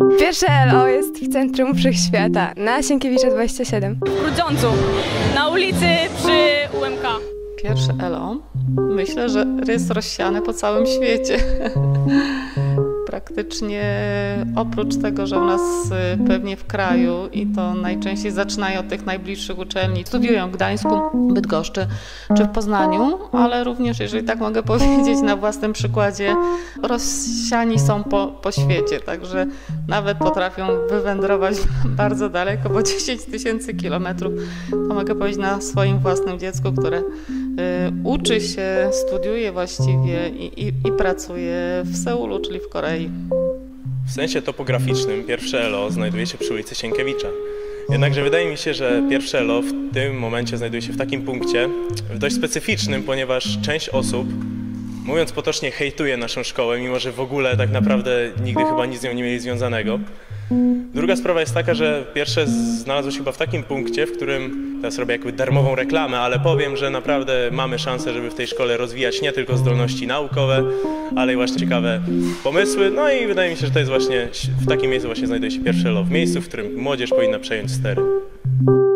Pierwsze LO jest w centrum Wszechświata, na Sienkiewicza 27. W Grudziądzu, na ulicy przy UMK. Pierwsze ELO, myślę, że jest rozsiane po całym świecie. Praktycznie oprócz tego, że u nas pewnie w kraju i to najczęściej zaczynają od tych najbliższych uczelni, studiują w Gdańsku, Bydgoszczy czy w Poznaniu, ale również, jeżeli tak mogę powiedzieć na własnym przykładzie, rozsiani są po świecie, także nawet potrafią wywędrować bardzo daleko, bo 10 000 kilometrów, to mogę powiedzieć na swoim własnym dziecku, które uczy się, studiuje właściwie i pracuje w Seulu, czyli w Korei. W sensie topograficznym pierwsze ELO znajduje się przy ulicy Sienkiewicza. Jednakże wydaje mi się, że pierwsze ELO w tym momencie znajduje się w takim punkcie dość specyficznym, ponieważ część osób, mówiąc potocznie, hejtuje naszą szkołę, mimo że w ogóle tak naprawdę nigdy chyba nic z nią nie mieli związanego. Druga sprawa jest taka, że pierwsze znalazło się chyba w takim punkcie, w którym, teraz robię jakby darmową reklamę, ale powiem, że naprawdę mamy szansę, żeby w tej szkole rozwijać nie tylko zdolności naukowe, ale i właśnie ciekawe pomysły. No i wydaje mi się, że to jest właśnie, w takim miejscu właśnie znajduje się pierwsze ELO, w miejscu, w którym młodzież powinna przejąć stery.